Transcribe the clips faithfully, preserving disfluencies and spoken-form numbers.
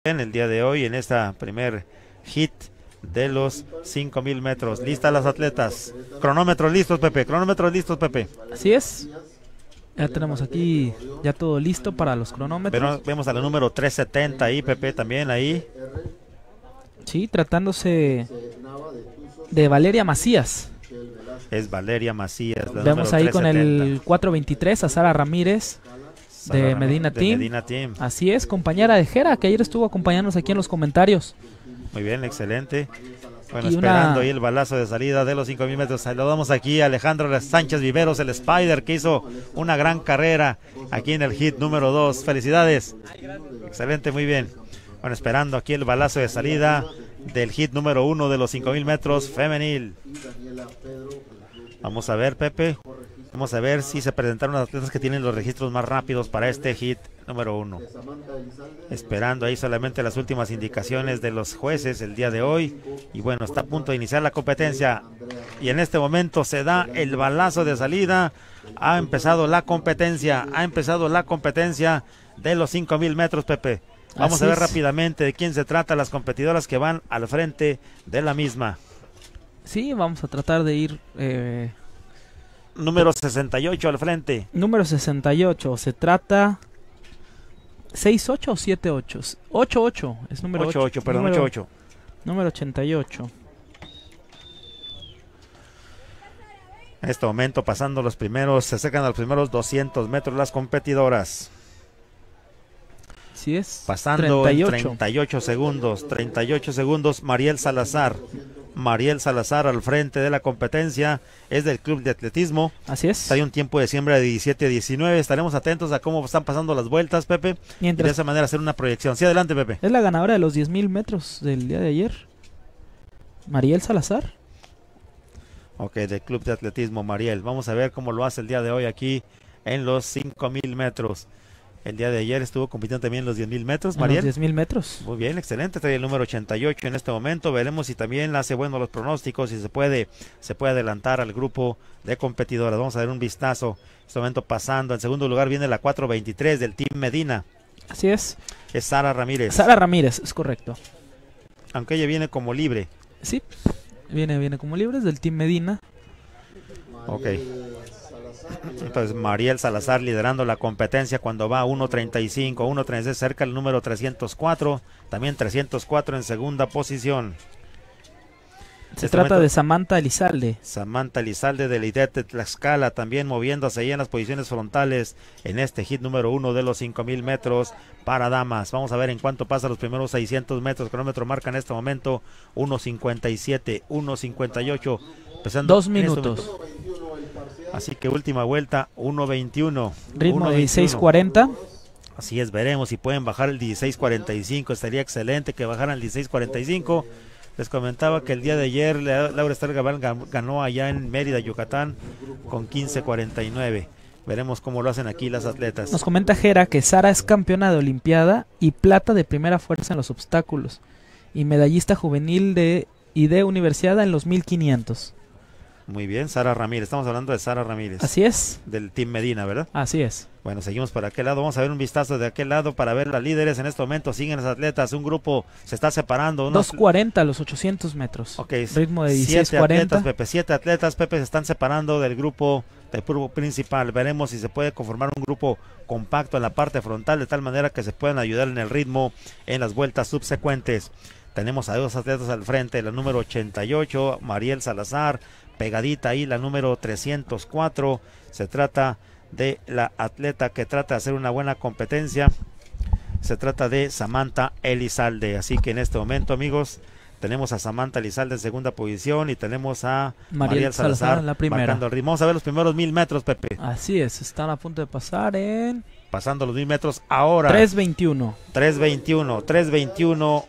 en el día de hoy en esta primer hit de los cinco mil metros. Listas las atletas. Cronómetros listos, Pepe. Cronómetros listos, Pepe. Así es. Ya tenemos aquí ya todo listo para los cronómetros. Pero vemos a la número trescientos setenta ahí, Pepe, también ahí. Sí, tratándose de Valeria Macías. Es Valeria Macías. La Vemos ahí con el cuatrocientos veintitrés a Sara Ramírez de Sara, Medina de Team. Medina Team. Así es, compañera de Jera, que ayer estuvo acompañándonos aquí en los comentarios. Muy bien, excelente. Bueno, Y esperando una... ahí el balazo de salida de los cinco mil metros. Saludamos aquí a Alejandro Sánchez Viveros, el Spider, que hizo una gran carrera aquí en el hit número dos. Felicidades. Excelente, muy bien. Bueno, esperando aquí el balazo de salida del hit número uno de los cinco mil metros femenil. Vamos a ver, Pepe. Vamos a ver si se presentaron los atletas que tienen los registros más rápidos para este hit número uno. Esperando ahí solamente las últimas indicaciones de los jueces el día de hoy. Y bueno, está a punto de iniciar la competencia. Y en este momento se da el balazo de salida. Ha empezado la competencia. Ha empezado la competencia de los cinco mil metros, Pepe. Vamos Así a ver es. rápidamente de quién se trata, las competidoras que van al frente de la misma. Sí, vamos a tratar de ir... Eh... Número sesenta y ocho al frente. Número sesenta y ocho, se trata... ¿seis ocho o siete ocho? ocho ocho, es número ocho ocho, perdón, número, ocho ocho. Número ochenta y ocho. En este momento pasando los primeros, se acercan a los primeros doscientos metros las competidoras. Sí es. Pasando treinta y en ocho. treinta y ocho segundos, treinta y ocho segundos, Mariel Salazar. Mariel Salazar al frente de la competencia, es del Club de Atletismo. Así es. Hay un tiempo de siembra de diecisiete a diecinueve. Estaremos atentos a cómo están pasando las vueltas, Pepe. Mientras... Y de esa manera hacer una proyección. Sí, adelante, Pepe. Es la ganadora de los diez mil metros del día de ayer. Mariel Salazar. Ok, del Club de Atletismo, Mariel. Vamos a ver cómo lo hace el día de hoy aquí en los cinco mil metros. El día de ayer estuvo compitiendo también en los diez mil metros, En Mariel. los diez mil metros. Muy bien, excelente. Trae el número ochenta y ocho en este momento. Veremos si también hace bueno los pronósticos y se puede, se puede adelantar al grupo de competidoras. Vamos a ver un vistazo. En este momento pasando. En segundo lugar viene la cuatrocientos veintitrés del Team Medina. Así es. Es Sara Ramírez. Sara Ramírez, es correcto. Aunque ella viene como libre. Sí, viene, viene como libre, es del Team Medina. Ok. Entonces Mariel Salazar liderando la competencia cuando va a uno treinta y cinco, uno treinta y seis, cerca el número trescientos cuatro, también trescientos cuatro en segunda posición. Se Este trata momento, de Samantha Elizalde. Samantha Elizalde de la I D E T de Tlaxcala, también moviéndose ahí en las posiciones frontales en este hit número uno de los cinco mil metros para damas. Vamos a ver en cuánto pasa los primeros seiscientos metros. Cronómetro marca en este momento uno cincuenta y siete, uno cincuenta y ocho. Empezando Dos en este minutos. momento. Así que última vuelta, uno veintiuno. Ritmo de dieciséis cuarenta. Así es, veremos si pueden bajar el dieciséis cuarenta y cinco. Estaría excelente que bajaran el dieciséis cuarenta y cinco. Les comentaba que el día de ayer Laura Esther Gabal ganó allá en Mérida, Yucatán, con quince cuarenta y nueve. Veremos cómo lo hacen aquí las atletas. Nos comenta Jera que Sara es campeona de Olimpiada y plata de primera fuerza en los obstáculos. Y medallista juvenil de y de universidad en los mil quinientos. Muy bien, Sara Ramírez. Estamos hablando de Sara Ramírez. Así es. Del Team Medina, ¿verdad? Así es. Bueno, seguimos por aquel lado. Vamos a ver un vistazo de aquel lado para ver las líderes. En este momento siguen las atletas. Un grupo se está separando. Unos... dos cuarenta los ochocientos metros. Ok, ritmo de dieciséis siete cuarenta. atletas, Pepe. Siete atletas, Pepe, se están separando del grupo, del grupo principal. Veremos si se puede conformar un grupo compacto en la parte frontal de tal manera que se puedan ayudar en el ritmo en las vueltas subsecuentes. Tenemos a dos atletas al frente, la número ochenta y ocho, Mariel Salazar, pegadita ahí la número trescientos cuatro. Se trata de la atleta que trata de hacer una buena competencia. Se trata de Samantha Elizalde. Así que en este momento, amigos, tenemos a Samantha Elizalde en segunda posición y tenemos a Mariel, Mariel Salazar, Salazar en la primera. marcando el ritmo. Vamos a ver los primeros mil metros, Pepe. Así es, están a punto de pasar en... Pasando los mil metros ahora. tres veintiuno. tres veintiuno, tres veintiuno.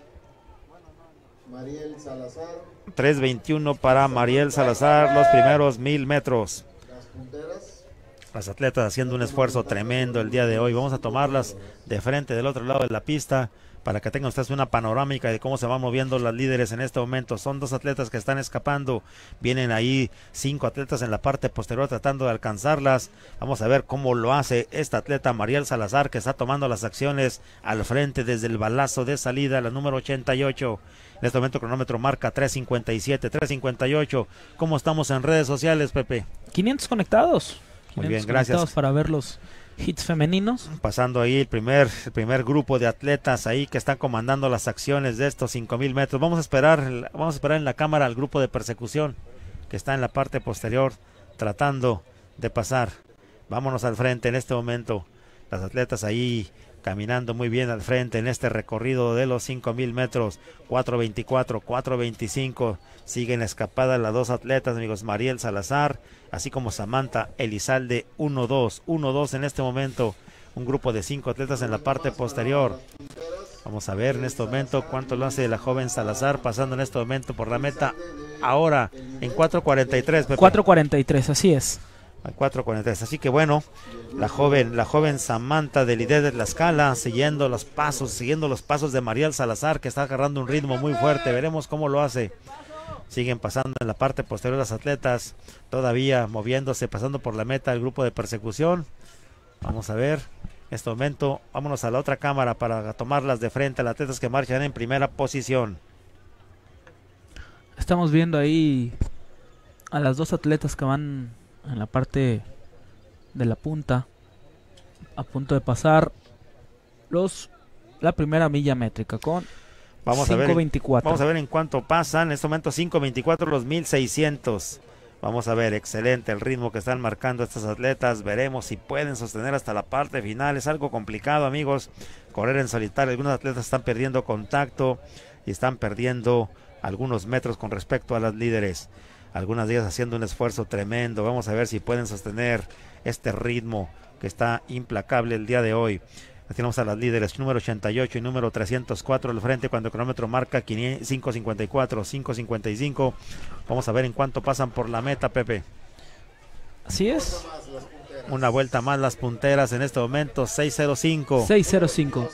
Mariel Salazar. tres veintiuno para Mariel Salazar, los primeros mil metros. Las punteras. Las atletas haciendo un esfuerzo tremendo el día de hoy. Vamos a tomarlas de frente del otro lado de la pista para que tengan ustedes una panorámica de cómo se van moviendo las líderes en este momento. Son dos atletas que están escapando, vienen ahí cinco atletas en la parte posterior tratando de alcanzarlas. Vamos a ver cómo lo hace esta atleta Mariel Salazar, que está tomando las acciones al frente desde el balazo de salida, la número ochenta y ocho. En este momento el cronómetro marca tres cincuenta y siete, tres cincuenta y ocho. ¿Cómo estamos en redes sociales, Pepe? quinientos conectados. Muy bien, conectados gracias. Para ver los hits femeninos. Pasando ahí el primer, el primer grupo de atletas ahí que están comandando las acciones de estos cinco mil metros. Vamos a esperar, vamos a esperar en la cámara al grupo de persecución que está en la parte posterior tratando de pasar. Vámonos al frente en este momento. Las atletas ahí caminando muy bien al frente en este recorrido de los cinco mil metros. cuatro veinticuatro, cuatro veinticinco. Siguen escapadas las dos atletas, amigos. Mariel Salazar, así como Samantha Elizalde, uno dos. uno dos en este momento. Un grupo de cinco atletas en la parte posterior. Vamos a ver en este momento cuánto lo hace la joven Salazar, pasando en este momento por la meta. Ahora en cuatro cuarenta y tres, Pepe. cuatro cuarenta y tres, así es. cuatro cuarenta y tres, así que bueno, la joven, la joven Samantha del I D E de Tlaxcala, siguiendo los pasos, siguiendo los pasos de Mariel Salazar, que está agarrando un ritmo muy fuerte. Veremos cómo lo hace. Siguen pasando en la parte posterior las atletas, todavía moviéndose, pasando por la meta el grupo de persecución. Vamos a ver, en este momento, vámonos a la otra cámara para tomarlas de frente, las atletas que marchan en primera posición. Estamos viendo ahí a las dos atletas que van en la parte de la punta, a punto de pasar los la primera milla métrica con Vamos a ver, cinco veinticuatro. Vamos a ver en cuánto pasan. En este momento cinco veinticuatro los mil seiscientos. Vamos a ver, excelente el ritmo que están marcando estas atletas. Veremos si pueden sostener hasta la parte final. Es algo complicado, amigos, correr en solitario. Algunos atletas están perdiendo contacto y están perdiendo algunos metros con respecto a las líderes. Algunas de ellas haciendo un esfuerzo tremendo. Vamos a ver si pueden sostener este ritmo que está implacable el día de hoy. Tenemos a las líderes número ochenta y ocho y número trescientos cuatro al frente cuando el cronómetro marca cinco cincuenta y cuatro, cinco cincuenta y cinco. Vamos a ver en cuánto pasan por la meta, Pepe. Así es. Una vuelta más las punteras en este momento, seis cero cinco. seis cero cinco.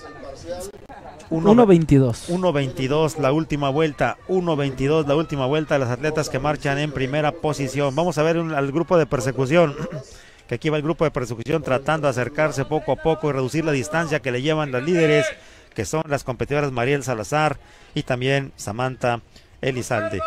uno veintidós. uno veintidós la última vuelta, uno veintidós la última vuelta de las atletas que marchan en primera posición. Vamos a ver un, al grupo de persecución. Que aquí va el grupo de persecución tratando de acercarse poco a poco y reducir la distancia que le llevan las líderes, que son las competidoras Mariel Salazar y también Samantha Elizalde.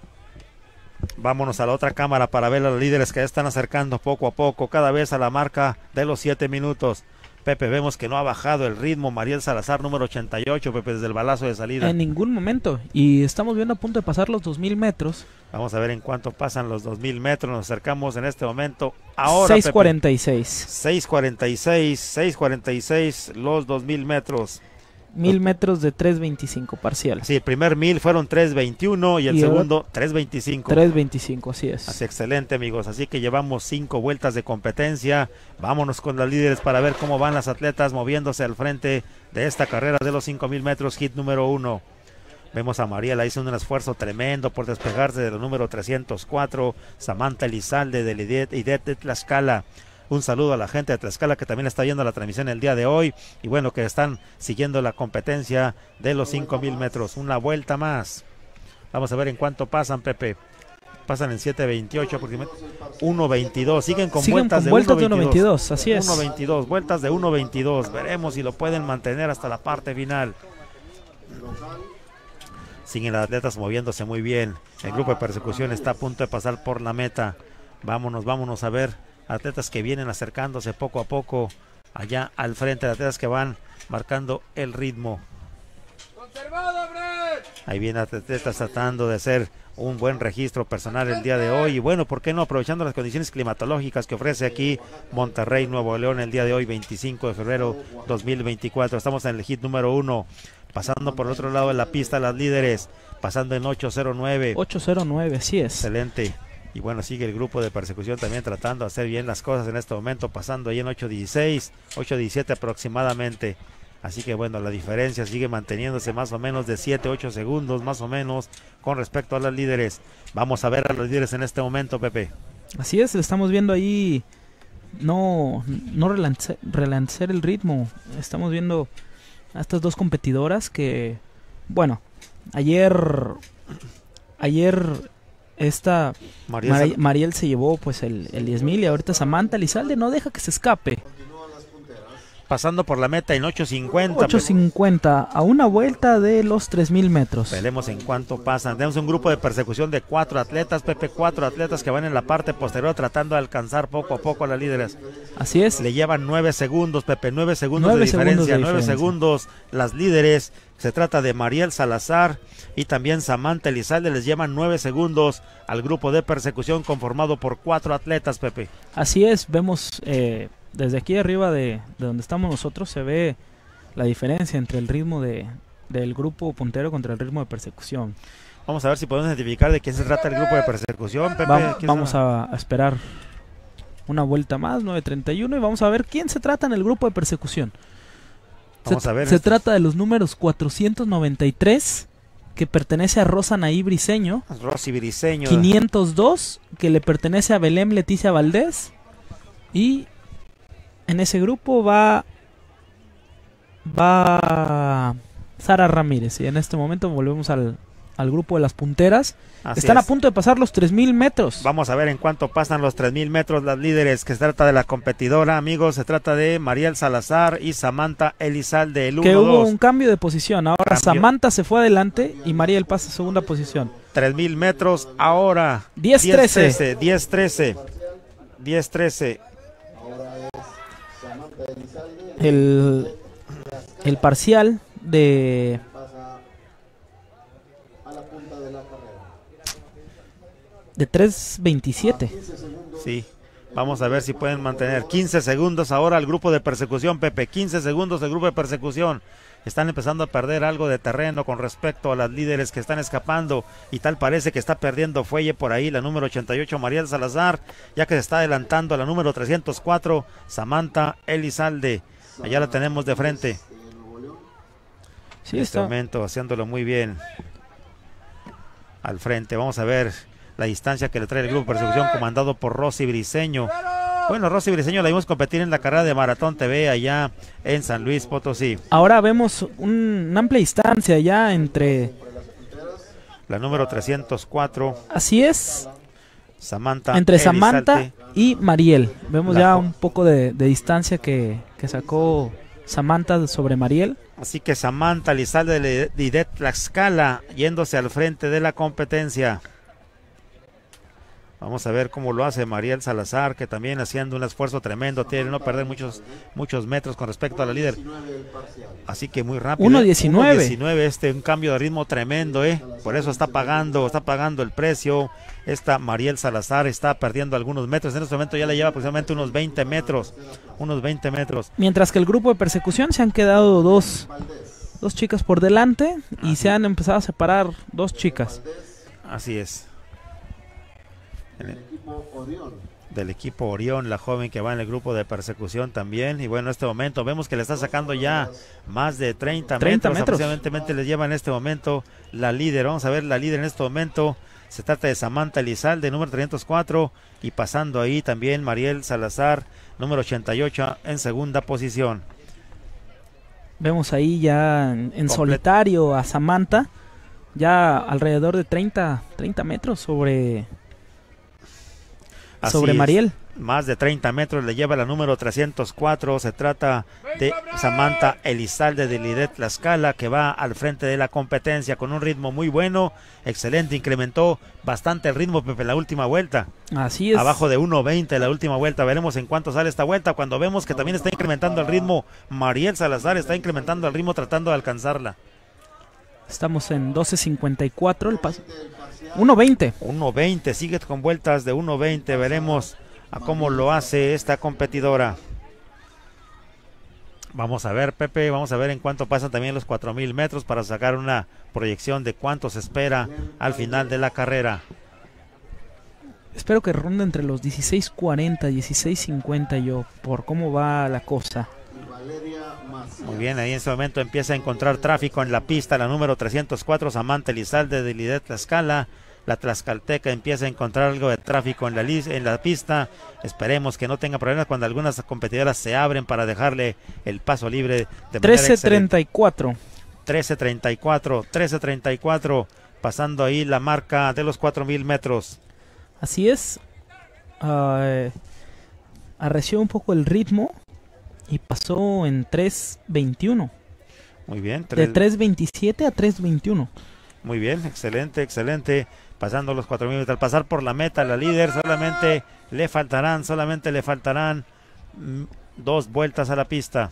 Vámonos a la otra cámara para ver a los líderes que ya están acercando poco a poco, cada vez a la marca de los siete minutos. Pepe, vemos que no ha bajado el ritmo Mariel Salazar, número ochenta y ocho, Pepe, desde el balazo de salida. En ningún momento. Y estamos viendo a punto de pasar los dos mil metros. Vamos a ver en cuánto pasan los dos mil metros. Nos acercamos en este momento. Ahora, seis cuarenta y seis. seis cuarenta y seis, seis cuarenta y seis los dos mil metros. Mil metros de tres veinticinco parcial. Sí, el primer mil fueron tres veintiuno y el y segundo tres veinticinco. tres veinticinco, así es. Así, excelente, amigos. Así que llevamos cinco vueltas de competencia. Vámonos con las líderes para ver cómo van las atletas moviéndose al frente de esta carrera de los cinco mil metros, hit número uno. Vemos a Mariela, hizo un esfuerzo tremendo por despegarse de los número trescientos cuatro. Samantha Elizalde del I D E de Tlaxcala. Un saludo a la gente de Tlaxcala que también está viendo la transmisión el día de hoy. Y bueno, que están siguiendo la competencia de los cinco mil metros. Una vuelta más. Vamos a ver en cuánto pasan, Pepe. Pasan en siete veintiocho, uno veintidós. Siguen con Siguen vueltas, con de, vueltas uno de uno veintidós, así es. uno veintidós, vueltas de uno veintidós. Veremos si lo pueden mantener hasta la parte final. Siguen las atletas moviéndose muy bien. El grupo de persecución está a punto de pasar por la meta. Vámonos, vámonos a ver. Atletas que vienen acercándose poco a poco allá al frente. Atletas que van marcando el ritmo. Ahí vienen atletas tratando de hacer un buen registro personal el día de hoy. Y bueno, ¿por qué no? Aprovechando las condiciones climatológicas que ofrece aquí Monterrey, Nuevo León, el día de hoy, veinticinco de febrero dos mil veinticuatro. Estamos en el hit número uno. Pasando por el otro lado de la pista las líderes. Pasando en ocho cero nueve. ocho cero nueve, así es. Excelente. Y bueno, sigue el grupo de persecución también tratando de hacer bien las cosas en este momento. Pasando ahí en ocho dieciséis, ocho diecisiete aproximadamente. Así que bueno, la diferencia sigue manteniéndose más o menos de siete, ocho segundos más o menos con respecto a las líderes. Vamos a ver a los líderes en este momento, Pepe. Así es, estamos viendo ahí no, no relanzar, relanzar el ritmo. Estamos viendo a estas dos competidoras que, bueno, ayer, ayer esta Mariel, Mari- Sal- Mariel se llevó pues el, el diez mil y ahorita Samantha Elizalde no deja que se escape. pasando por la meta en ocho cincuenta. ocho cincuenta a una vuelta de los tres mil metros. Veremos en cuánto pasan. Tenemos un grupo de persecución de cuatro atletas, Pepe, cuatro atletas que van en la parte posterior tratando de alcanzar poco a poco a las líderes. Así es. Le llevan nueve segundos, Pepe, nueve segundos Nueve de segundos diferencia, de nueve diferencia. segundos las líderes. Se trata de Mariel Salazar y también Samantha Elizalde. Les llevan nueve segundos al grupo de persecución conformado por cuatro atletas, Pepe. Así es, vemos eh, desde aquí arriba de, de donde estamos nosotros se ve la diferencia entre el ritmo de, del grupo puntero contra el ritmo de persecución. Vamos a ver si podemos identificar de quién se trata el grupo de persecución, Pepe. Va- ¿Quién vamos será? a, a esperar una vuelta más, nueve treinta y uno, y vamos a ver quién se trata en el grupo de persecución. Vamos se, a ver. se estos. trata de los números cuatrocientos noventa y tres, que pertenece a Rosa Naí Briseño, Rosy Briseño. quinientos dos, que le pertenece a Belém Leticia Valdés, y en ese grupo va va Sara Ramírez. Y en este momento volvemos al, al grupo de las punteras. Así Están es. a punto de pasar los tres mil metros. Vamos a ver en cuánto pasan los tres mil metros las líderes, que se trata de la competidora, amigos, se trata de Mariel Salazar y Samantha Elizalde, el Que uno hubo dos. un cambio de posición. Ahora Cambio. Samantha se fue adelante y Mariel pasa a segunda posición. tres mil metros ahora. diez trece. diez trece. diez trece. Ahora es Samantha Elizalde. El, el parcial de Pasa a la punta de la carrera. de tres veintisiete. quince segundos. Sí. Vamos a ver si pueden mantener quince segundos ahora al grupo de persecución, Pepe. quince segundos el grupo de persecución. Están empezando a perder algo de terreno con respecto a las líderes que están escapando. Y tal parece que está perdiendo fuelle por ahí la número ochenta y ocho, Mariel Salazar, ya que se está adelantando a la número trescientos cuatro, Samantha Elizalde. Allá la tenemos de frente. Sí, En este está. momento haciéndolo muy bien al frente. Vamos a ver la distancia que le trae el grupo de persecución comandado por Rosy Briseño. Bueno, Rosy Briseño la vimos competir en la carrera de Maratón T V allá en San Luis Potosí. Ahora vemos un- una amplia distancia ya entre. La número trescientos cuatro, Así es, Samantha entre Elizalde. Samantha y Mariel. Vemos La ya jo- un poco de, de distancia que, que sacó Samantha sobre Mariel. Así que Samantha Elizalde de Lidet Tlaxcala yéndose al frente de la competencia. Vamos a ver cómo lo hace Mariel Salazar, que también haciendo un esfuerzo tremendo, tiene no perder muchos muchos metros con respecto a la líder. Así que muy rápido. uno ¿eh? diecinueve. uno diecinueve, este un cambio de ritmo tremendo, eh. Por eso está pagando, está pagando el precio. Esta Mariel Salazar está perdiendo algunos metros. En este momento ya le lleva aproximadamente unos veinte metros, unos veinte metros. Mientras que el grupo de persecución se han quedado dos, dos chicas por delante y se han empezado a separar dos chicas. Así es. El equipo Orión. Del equipo Orión, la joven que va en el grupo de persecución también. Y bueno, en este momento vemos que le está sacando ya más de treinta, treinta metros. metros. Aproximadamente le lleva en este momento la líder. Vamos a ver la líder en este momento. Se trata de Samantha Elizalde, número trescientos cuatro. Y pasando ahí también Mariel Salazar, número ochenta y ocho, en segunda posición. Vemos ahí ya en, en Comple- solitario a Samantha, ya alrededor de treinta, treinta metros sobre, Así sobre es. Mariel. Más de treinta metros le lleva la número trescientos cuatro. Se trata de Samantha Elizalde de Lidet Tlaxcala, que va al frente de la competencia con un ritmo muy bueno, excelente. Incrementó bastante el ritmo, Pepe, la última vuelta. Así es. Abajo de uno veinte la última vuelta. Veremos en cuánto sale esta vuelta. Cuando vemos que también está incrementando el ritmo, Mariel Salazar está incrementando el ritmo tratando de alcanzarla. Estamos en doce cincuenta y cuatro, el paso. uno veinte. uno veinte, sigue con vueltas de uno veinte. Veremos a cómo lo hace esta competidora. Vamos a ver, Pepe, vamos a ver en cuánto pasan también los cuatro mil metros para sacar una proyección de cuánto se espera al final de la carrera. Espero que ronde entre los dieciséis cuarenta, dieciséis cincuenta yo, por cómo va la cosa. Valeria Macías. Muy bien, ahí en este momento empieza a encontrar tráfico en la pista la número trescientos cuatro, Samantha Elizalde de Lidet Tlaxcala, la tlaxcalteca empieza a encontrar algo de tráfico en la, en la pista. Esperemos que no tenga problemas cuando algunas competidoras se abren para dejarle el paso libre de trece treinta y cuatro. trece treinta y cuatro, trece treinta y cuatro, pasando ahí la marca de los cuatro mil metros. Así es. Uh, arreció un poco el ritmo y pasó en tres veintiuno. Muy bien. De tres veintisiete a tres veintiuno. Muy bien, excelente, excelente. Pasando los cuatro mil, al pasar por la meta, la líder solamente le faltarán, solamente le faltarán mm, dos vueltas a la pista.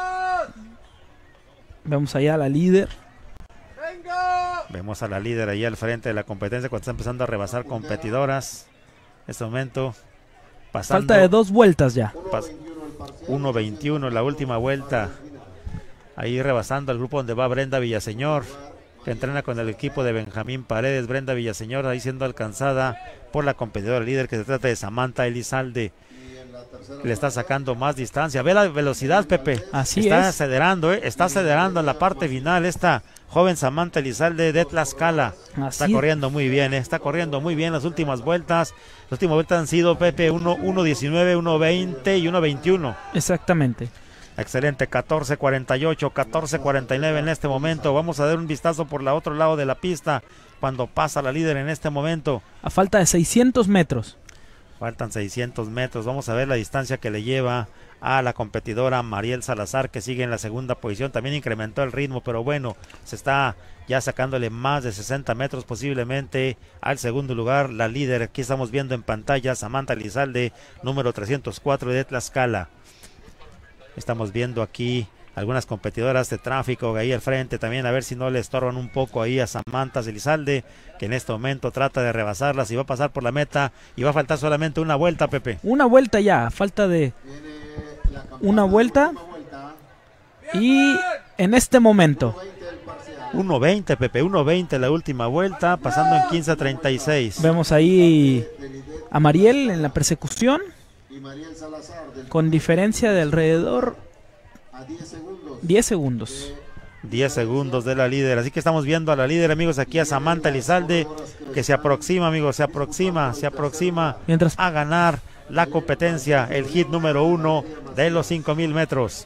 Vemos allá a la líder. Vemos a la líder ahí al frente de la competencia cuando está empezando a rebasar competidoras. En este momento, pasando. Falta de dos vueltas ya. uno veintiuno, la última vuelta. Ahí rebasando al grupo donde va Brenda Villaseñor, que entrena con el equipo de Benjamín Paredes. Brenda Villaseñor ahí siendo alcanzada por la competidora líder, que se trata de Samantha Elizalde. Le está sacando más distancia. Ve la velocidad, Pepe. Así está es. acelerando, ¿eh? Está acelerando en la parte final esta joven Samantha Elizalde de Tlaxcala. Así está corriendo muy bien, ¿eh? Está corriendo muy bien las últimas vueltas. Las últimas vueltas han sido, Pepe, uno diecinueve, uno veinte y uno veintiuno. Exactamente. Excelente, catorce cuarenta y ocho, catorce cuarenta y nueve en este momento. Vamos a dar un vistazo por el otro lado de la pista cuando pasa la líder en este momento. A falta de seiscientos metros. Faltan seiscientos metros. Vamos a ver la distancia que le lleva a la competidora Mariel Salazar, que sigue en la segunda posición. También incrementó el ritmo, pero bueno, se está ya sacándole más de sesenta metros posiblemente al segundo lugar. La líder, aquí estamos viendo en pantalla, Samantha Elizalde, número trescientos cuatro de Tlaxcala. Estamos viendo aquí algunas competidoras de tráfico ahí al frente también, a ver si no le estorban un poco ahí a Samantha Elizalde, que en este momento trata de rebasarlas y va a pasar por la meta y va a faltar solamente una vuelta, Pepe. Una vuelta ya, falta de una vuelta y en este momento uno veinte, Pepe, uno veinte la última vuelta, pasando en quince treinta y seis. Vemos ahí a Mariel en la persecución con diferencia de alrededor diez segundos. diez segundos de la líder, así que estamos viendo a la líder, amigos, aquí a Samantha Elizalde, que se aproxima, amigos, se aproxima, se aproxima Mientras... a ganar la competencia, el hit número uno de los cinco mil metros.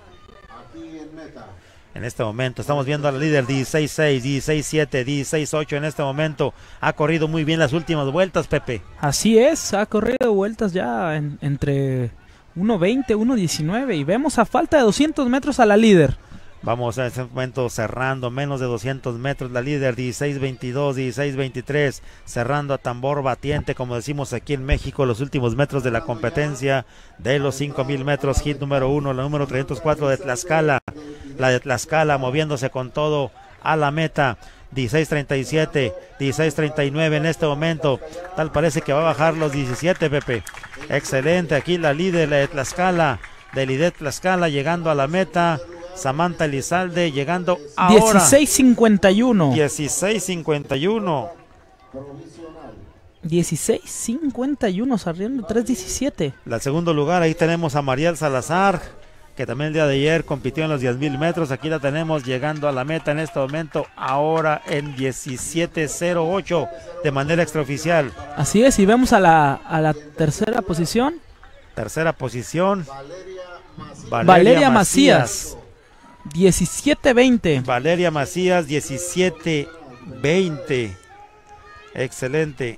En este momento estamos viendo a la líder dieciséis seis, dieciséis siete, dieciséis ocho en este momento. Ha corrido muy bien las últimas vueltas, Pepe. Así es, ha corrido vueltas ya en, entre uno veinte, uno diecinueve y vemos a falta de doscientos metros a la líder. Vamos en este momento cerrando menos de doscientos metros la líder, dieciséis veintidós, dieciséis veintitrés, cerrando a tambor batiente, como decimos aquí en México, los últimos metros de la competencia de los cinco mil metros, hit número uno, la número trescientos cuatro de Tlaxcala, la de Tlaxcala moviéndose con todo a la meta, dieciséis treinta y siete, dieciséis treinta y nueve en este momento, tal parece que va a bajar los diecisiete, Pepe. Excelente, aquí la líder, la de Tlaxcala, de Lidet Tlaxcala, llegando a la meta. Samantha Elizalde llegando ahora. dieciséis cincuenta y uno. dieciséis cincuenta y uno. dieciséis cincuenta y uno, saliendo tres diecisiete. El segundo lugar, ahí tenemos a Mariel Salazar, que también el día de ayer compitió en los diez mil metros. Aquí la tenemos llegando a la meta en este momento, ahora en diecisiete cero ocho de manera extraoficial. Así es, y vemos a la, a la tercera posición. Tercera posición, Valeria, Valeria Macías. Macías. diecisiete veinte. Valeria Macías, diecisiete veinte. Excelente.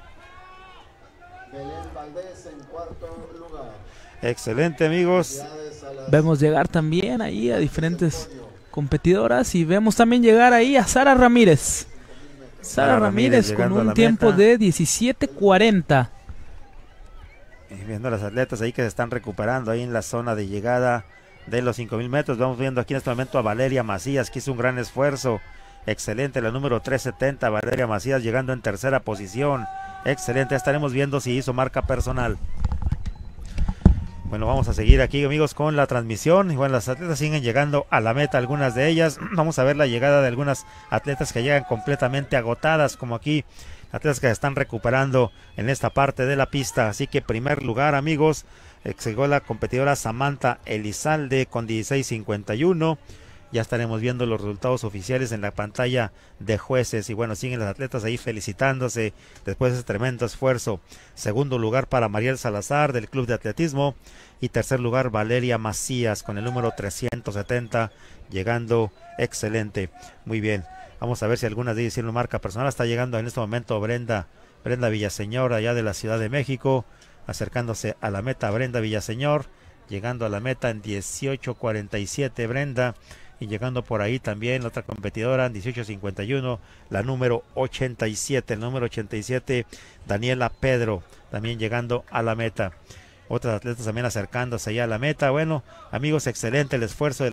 Excelente, amigos. Vemos llegar también ahí a diferentes competidoras y vemos también llegar ahí a Sara Ramírez. Sara, Sara Ramírez, Ramírez con un tiempo meta. de diecisiete cuarenta. Y viendo a las atletas ahí que se están recuperando ahí en la zona de llegada de los cinco mil metros. Vamos viendo aquí en este momento a Valeria Macías, que hizo un gran esfuerzo. Excelente, la número trescientos setenta, Valeria Macías llegando en tercera posición. Excelente, ya estaremos viendo si hizo marca personal. Bueno, vamos a seguir aquí, amigos, con la transmisión. Y bueno, las atletas siguen llegando a la meta, algunas de ellas. Vamos a ver la llegada de algunas atletas que llegan completamente agotadas, como aquí, atletas que se están recuperando en esta parte de la pista. Así que primer lugar, amigos, llegó la competidora Samantha Elizalde con dieciséis cincuenta y uno. Ya estaremos viendo los resultados oficiales en la pantalla de jueces. Y bueno, siguen las atletas ahí felicitándose después de ese tremendo esfuerzo. Segundo lugar para Mariel Salazar del Club de Atletismo. Y tercer lugar Valeria Macías con el número trescientos setenta, llegando excelente. Muy bien. Vamos a ver si alguna de ellas tiene una marca personal. Está llegando en este momento Brenda, Brenda Villaseñor, allá de la Ciudad de México, acercándose a la meta. Brenda Villaseñor, llegando a la meta en dieciocho cuarenta y siete, Brenda. Y llegando por ahí también la otra competidora en dieciocho cincuenta y uno, la número ochenta y siete, el número ochenta y siete, Daniela Pedro, también llegando a la meta. Otras atletas también acercándose allá a la meta. Bueno, amigos, excelente el esfuerzo de